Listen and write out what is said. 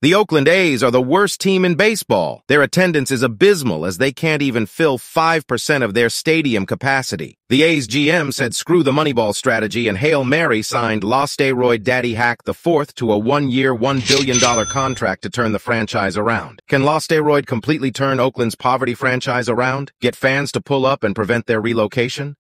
The Oakland A's are the worst team in baseball. Their attendance is abysmal as they can't even fill 5% of their stadium capacity. The A's GM said screw the Moneyball strategy and Hail Mary signed LaSteroid Daddy Hack IV to a 1-year, $1 billion contract to turn the franchise around. Can LaSteroid completely turn Oakland's poverty franchise around? Get fans to pull up and prevent their relocation?